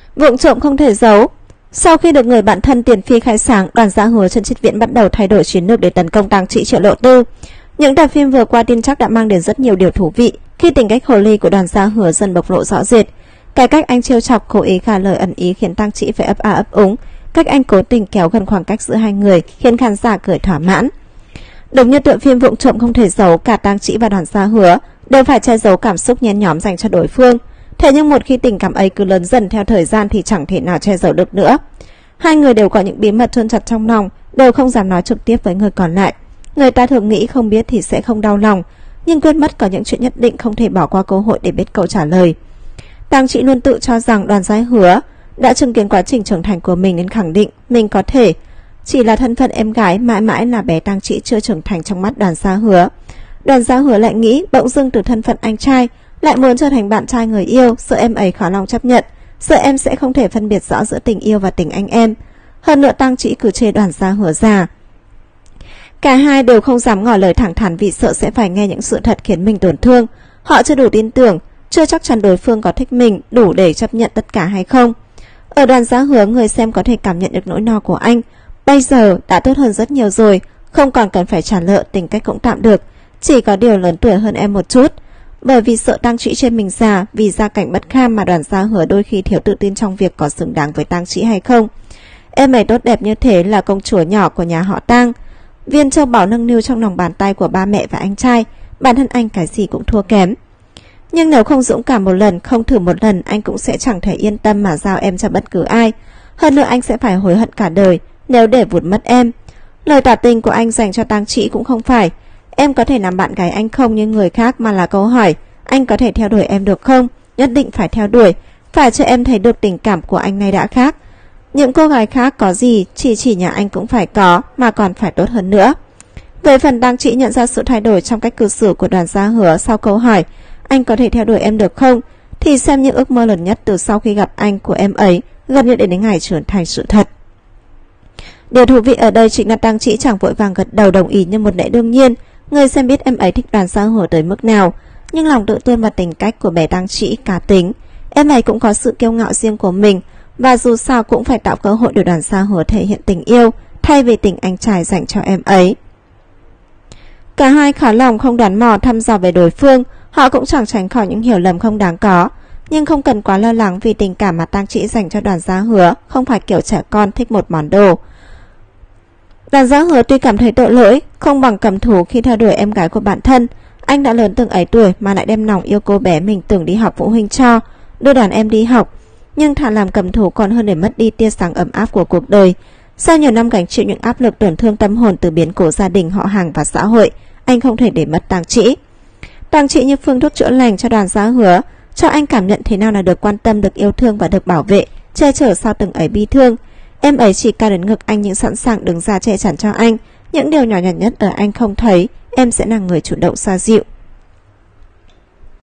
Vụng trộm không thể giấu. Sau khi được người bạn thân Tiền Phi khai sáng, Đoàn Gia Hứa Trần Triết Viễn bắt đầu thay đổi chiến lược để tấn công Tang Chỉ Triệu Lộ Tư. Những tập phim vừa qua tin chắc đã mang đến rất nhiều điều thú vị khi tính cách hồ ly của Đoàn Gia Hứa dần bộc lộ rõ rệt. Cái cách anh trêu chọc, cố ý gả lời ẩn ý khiến Tang Chỉ phải ấp a ấp úng. Cách anh cố tình kéo gần khoảng cách giữa hai người khiến khán giả cười thỏa mãn. Đúng như tựa phim Vụng Trộm Không Thể Giấu, cả Tang Chỉ và Đoàn Gia Hứa đều phải che giấu cảm xúc nhen nhóm dành cho đối phương. Thế nhưng một khi tình cảm ấy cứ lớn dần theo thời gian thì chẳng thể nào che giấu được nữa. Hai người đều có những bí mật chôn chặt trong lòng, đều không dám nói trực tiếp với người còn lại. Người ta thường nghĩ không biết thì sẽ không đau lòng, nhưng quên mất có những chuyện nhất định không thể bỏ qua cơ hội để biết câu trả lời. Tang Chỉ luôn tự cho rằng Đoàn Gia Hứa đã chứng kiến quá trình trưởng thành của mình nên khẳng định mình có thể. Chỉ là thân phận em gái mãi mãi là bé Tang Chỉ chưa trưởng thành trong mắt Đoàn Gia Hứa. Đoàn Gia Hứa lại nghĩ bỗng dưng từ thân phận anh trai lại muốn trở thành bạn trai người yêu, sợ em ấy khó lòng chấp nhận, sợ em sẽ không thể phân biệt rõ giữa tình yêu và tình anh em. Hơn nữa Tang Chỉ cứ chê Đoàn Gia Hứa già. Cả hai đều không dám ngỏ lời thẳng thắn vì sợ sẽ phải nghe những sự thật khiến mình tổn thương. Họ chưa đủ tin tưởng, chưa chắc chắn đối phương có thích mình đủ để chấp nhận tất cả hay không. Ở Đoàn Gia Hứa, người xem có thể cảm nhận được nỗi no của anh. Bây giờ đã tốt hơn rất nhiều rồi, không còn cần phải trả nợ, tính cách cũng tạm được, chỉ có điều lớn tuổi hơn em một chút. Bởi vì sợ Tang Chỉ chê mình già, vì gia cảnh bất kham mà Đoàn Gia Hứa đôi khi thiếu tự tin trong việc có xứng đáng với Tang Chỉ hay không. Em ấy tốt đẹp như thế, là công chúa nhỏ của nhà họ Tang, viên châu báu nâng niu trong lòng bàn tay của ba mẹ và anh trai, bản thân anh cái gì cũng thua kém. Nhưng nếu không dũng cảm một lần, không thử một lần, anh cũng sẽ chẳng thể yên tâm mà giao em cho bất cứ ai. Hơn nữa anh sẽ phải hối hận cả đời nếu để vụt mất em. Lời tỏ tình của anh dành cho Tang Chỉ cũng không phải em có thể làm bạn gái anh không như người khác, mà là câu hỏi anh có thể theo đuổi em được không. Nhất định phải theo đuổi, phải cho em thấy được tình cảm của anh này đã khác. Những cô gái khác có gì, chỉ nhà anh cũng phải có, mà còn phải tốt hơn nữa. Về phần Tang Chỉ nhận ra sự thay đổi trong cách cư xử của Đoàn Gia Hứa sau câu hỏi anh có thể theo đuổi em được không, thì xem như ước mơ lớn nhất từ sau khi gặp anh của em ấy gần như đến ngày trở thành sự thật. Điều thú vị ở đây chính là Tang Chỉ chẳng vội vàng gật đầu đồng ý như một lẽ đương nhiên. Người xem biết em ấy thích Đoàn Gia Hứa tới mức nào, nhưng lòng tự tôn và tính cách của bé Tang Chỉ cá tính, em ấy cũng có sự kiêu ngạo riêng của mình, và dù sao cũng phải tạo cơ hội để Đoàn Gia Hứa thể hiện tình yêu thay vì tình anh trai dành cho em ấy. Cả hai khó lòng không đoán mò thăm dò về đối phương, họ cũng chẳng tránh khỏi những hiểu lầm không đáng có, nhưng không cần quá lo lắng vì tình cảm mà Tang Chỉ dành cho Đoàn Gia Hứa không phải kiểu trẻ con thích một món đồ. Đoàn Gia Hứa tuy cảm thấy tội lỗi, không bằng cầm thú khi theo đuổi em gái của bản thân. Anh đã lớn từng ấy tuổi mà lại đem lòng yêu cô bé mình tưởng đi học phụ huynh cho, đưa đàn em đi học, nhưng thà làm cầm thú còn hơn để mất đi tia sáng ấm áp của cuộc đời. Sau nhiều năm gánh chịu những áp lực tổn thương tâm hồn từ biến cố gia đình, họ hàng và xã hội, anh không thể để mất Tang Chỉ. Tang Chỉ như phương thuốc chữa lành cho Đoàn Gia Hứa, cho anh cảm nhận thế nào là được quan tâm, được yêu thương và được bảo vệ, che chở sau từng ấy bi thương. Em ấy chỉ cao đến ngực anh nhưng sẵn sàng đứng ra che chắn cho anh. Những điều nhỏ nhặt nhất ở anh không thấy, em sẽ là người chủ động xoa dịu.